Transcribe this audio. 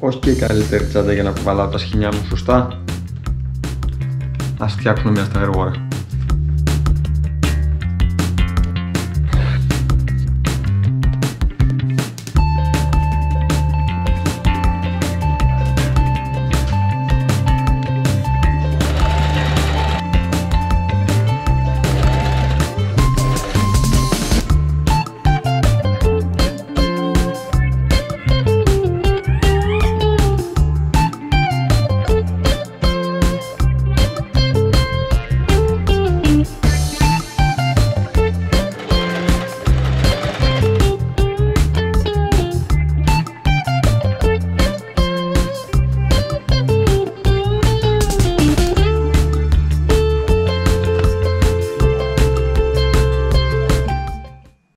Πώς και η καλύτερη τσάντα για να κουβαλάω τα σχοινιά μου σωστά? Ας φτιάξουμε μια σταγερόβορα.